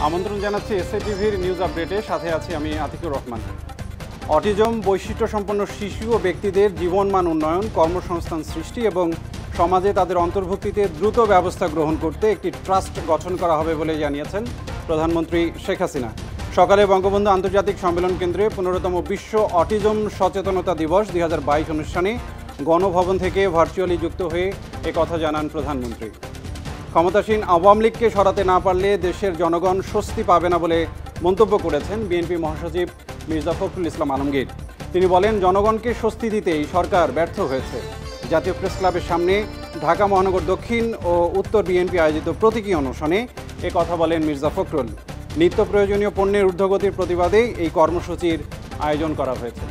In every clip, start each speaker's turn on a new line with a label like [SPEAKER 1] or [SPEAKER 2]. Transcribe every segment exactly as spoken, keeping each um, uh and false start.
[SPEAKER 1] আমন্ত্রণ জানাচ্ছি এসএটিভির নিউজ আপডেটে, সাথে আছি আমি আতিকুর রহমান। অটিজম বৈশিষ্ট্য সম্পন্ন শিশু ও ব্যক্তিদের জীবনমান উন্নয়ন, কর্মসংস্থান সৃষ্টি এবং সমাজে তাদের অন্তর্ভুক্তিতে দ্রুত ব্যবস্থা গ্রহণ করতে একটি ট্রাস্ট গঠন করা হবে বলে জানিয়েছেন প্রধানমন্ত্রী শেখ হাসিনা। সকালে বঙ্গবন্ধু আন্তর্জাতিক সম্মেলন কেন্দ্রে পনেরোতম বিশ্ব অটিজম সচেতনতা দিবস দুই হাজার বাইশ অনুষ্ঠানে গণভবন থেকে ভার্চুয়ালি যুক্ত হয়ে একথা জানান প্রধানমন্ত্রী। ক্ষমতাসীন আওয়ামী লীগকে সরাতে না পারলে দেশের জনগণ স্বস্তি পাবে না বলে মন্তব্য করেছেন বিএনপি মহাসচিব মির্জা ফখরুল ইসলাম আলমগীর। তিনি বলেন, জনগণকে স্বস্তি দিতেই সরকার ব্যর্থ হয়েছে। জাতীয় প্রেস ক্লাবের সামনে ঢাকা মহানগর দক্ষিণ ও উত্তর বিএনপি আয়োজিত প্রতীকী অনুষ্ঠানে এ কথা বলেন মির্জা ফখরুল। নিত্য প্রয়োজনীয় পণ্যের ঊর্ধ্বগতির প্রতিবাদেই এই কর্মসূচির আয়োজন করা হয়েছে।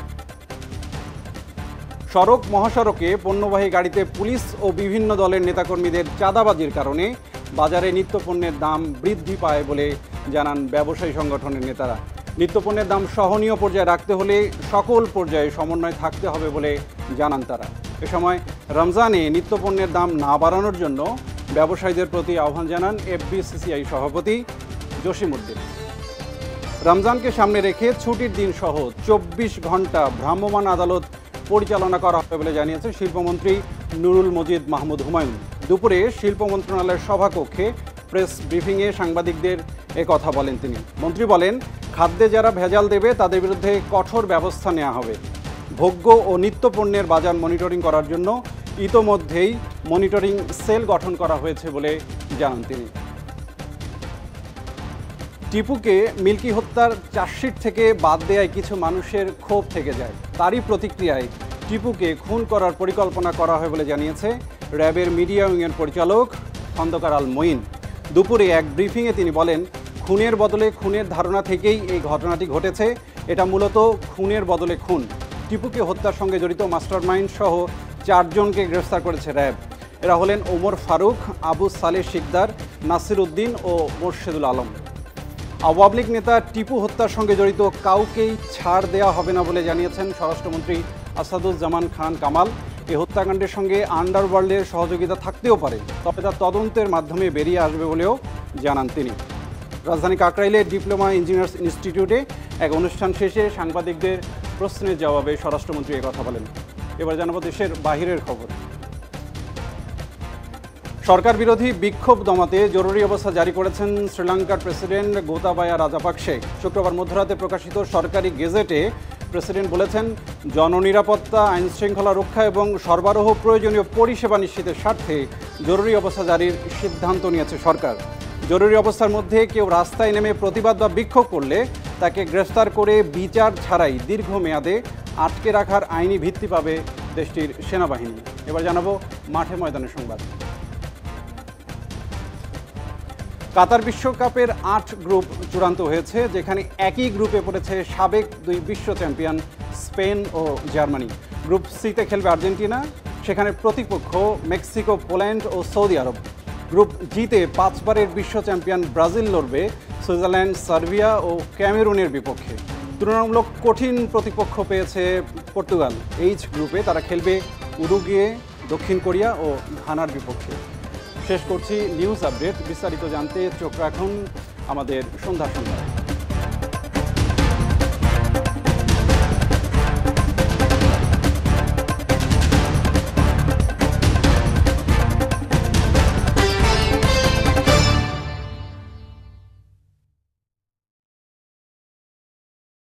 [SPEAKER 1] সড়ক মহাসড়কে পণ্যবাহী গাড়িতে পুলিশ ও বিভিন্ন দলের নেতাকর্মীদের চাঁদাবাজির কারণে বাজারে নিত্যপণ্যের দাম বৃদ্ধি পায় বলে জানান ব্যবসায়ী সংগঠনের নেতারা। নিত্যপণ্যের দাম সহনীয় পর্যায়ে রাখতে হলে সকল পর্যায়ে সমন্বয় থাকতে হবে বলে জানান তারা। এ সময় রমজানে নিত্যপণ্যের দাম না বাড়ানোর জন্য ব্যবসায়ীদের প্রতি আহ্বান জানান এফবিসিসিআই সভাপতি জসিমউদ্দিন। রমজানকে সামনে রেখে ছুটির দিন সহ চব্বিশ ঘন্টা ভ্রাম্যমাণ আদালত পরিচালনা করা হবে বলে জানিয়েছেন শিল্পমন্ত্রী নুরুল মজিদ মাহমুদ হুমায়ুন। দুপুরে শিল্প মন্ত্রণালয়ের সভাকক্ষে প্রেস ব্রিফিংয়ে সাংবাদিকদের এ কথা বলেন তিনি। মন্ত্রী বলেন, খাদ্যে যারা ভেজাল দেবে তাদের বিরুদ্ধে কঠোর ব্যবস্থা নেওয়া হবে। ভোগ্য ও নিত্যপণ্যের বাজার মনিটরিং করার জন্য ইতোমধ্যেই মনিটরিং সেল গঠন করা হয়েছে বলে জানান তিনি। টিপুকে মিল্কি হত্যার চার্জশিট থেকে বাদ দেওয়ায় কিছু মানুষের ক্ষোভ থেকে যায়। তারই প্রতিক্রিয়ায় টিপুকে খুন করার পরিকল্পনা করা হয় বলে জানিয়েছে র্যাবের মিডিয়া উইংয়ের পরিচালক খন্দকার আল মঈন। দুপুরে এক ব্রিফিংয়ে তিনি বলেন, খুনের বদলে খুনের ধারণা থেকেই এই ঘটনাটি ঘটেছে। এটা মূলত খুনের বদলে খুন। টিপুকে হত্যার সঙ্গে জড়িত মাস্টারমাইন্ড সহ চারজনকে গ্রেফতার করেছে র্যাব। এরা হলেন ওমর ফারুক, আবু সালেহ শিকদার, নাসির উদ্দিন ও মোর্শেদুল আলম। আওয়ামী লীগ নেতা টিপু হত্যার সঙ্গে জড়িত কাউকেই ছাড় দেওয়া হবে না বলে জানিয়েছেন স্বরাষ্ট্রমন্ত্রী আসাদুজ্জামান খান কামাল। এই হত্যাকাণ্ডের সঙ্গে আন্ডারওয়ার্ল্ডের সহযোগিতা থাকতেও পারে, তবে তা তদন্তের মাধ্যমে বেরিয়ে আসবে বলেও জানান তিনি। রাজধানী কাকরাইলে ডিপ্লোমা ইঞ্জিনিয়ার্স ইনস্টিটিউটে এক অনুষ্ঠান শেষে সাংবাদিকদের প্রশ্নের জবাবে স্বরাষ্ট্রমন্ত্রী কথা বলেন। এবার জানাবো দেশের বাহিরের খবর। সরকার বিরোধী বিক্ষোভ দমাতে জরুরি অবস্থা জারি করেছেন শ্রীলঙ্কার প্রেসিডেন্ট গোতাবায়া রাজাপাকসে। শুক্রবার মধ্যরাতে প্রকাশিত সরকারি গেজেটে প্রেসিডেন্ট বলেছেন, জননিরাপত্তা, আইনশৃঙ্খলা রক্ষা এবং সরবরাহ প্রয়োজনীয় পরিষেবা নিশ্চিতের স্বার্থে জরুরি অবস্থা জারির সিদ্ধান্ত নিয়েছে সরকার। জরুরি অবস্থার মধ্যে কেউ রাস্তায় নেমে প্রতিবাদ বা বিক্ষোভ করলে তাকে গ্রেফতার করে বিচার ছাড়াই দীর্ঘমেয়াদে আটকে রাখার আইনি ভিত্তি পাবে দেশটির সেনাবাহিনী। এবার জানাবো মাঠে ময়দানের সংবাদ। কাতার বিশ্বকাপের আট গ্রুপ চূড়ান্ত হয়েছে, যেখানে একই গ্রুপে পড়েছে সাবেক দুই বিশ্ব চ্যাম্পিয়ন স্পেন ও জার্মানি। গ্রুপ সিতে খেলবে আর্জেন্টিনা, সেখানে প্রতিপক্ষ মেক্সিকো, পোল্যান্ড ও সৌদি আরব। গ্রুপ জিতে পাঁচবারের বিশ্ব চ্যাম্পিয়ন ব্রাজিল লড়বে সুইজারল্যান্ড, সার্বিয়া ও ক্যামেরুনের বিপক্ষে। তুলনামূলক কঠিন প্রতিপক্ষ পেয়েছে পর্তুগাল। এইচ গ্রুপে তারা খেলবে উরুগুয়ে, দক্ষিণ কোরিয়া ও ঘানার বিপক্ষে। শেষ করছি নিউজ আপডেট। বিস্তারিত জানতে চোখ রাখুন আমাদের সন্ধ্যা সন্ধ্যায়।